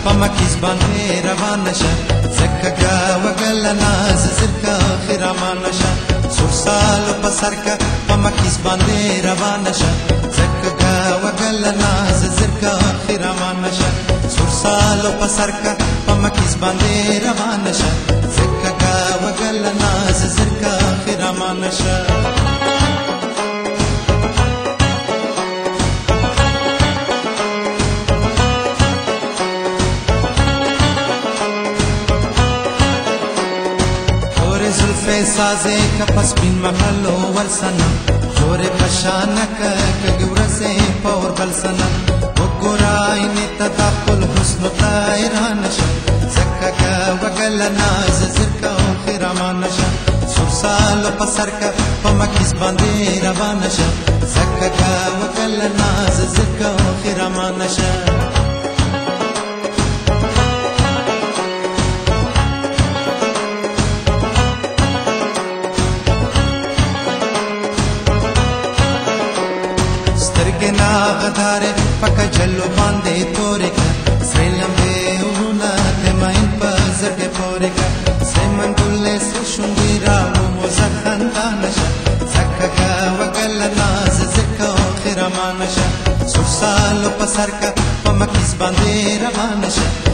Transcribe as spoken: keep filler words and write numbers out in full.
پمکیز باندې روان شه زکه وګل ناز زرکا خرامان شه سور سال په سر کا پمکیز باندې روان شه زکه وګل ناز زرکا خرامان شه سور سال په سر کا پمکیز باندې روان شه زکه وګل ناز زرکا خرامان شه سازے کپس بین محلو والسنا جور پشانک کگور سے پور بلسنا وگورائی نیتا کل حسن تائرانشا زکا وگل ناز زرکا خیرامانشا سور سال پسرکا پمکیز باندے روانشا زکا وگل ناز زرکا خیرامانشا غداره پکا جلو باندې تورې کا سره لمبې ورونه ته ماین په زړه پورې کا سیمن ګلې سر شونډې راو موزه خندان شه زکه وګل ناز زکه خیرمان شه سور سال په سر کا پمکیز باندې روان شه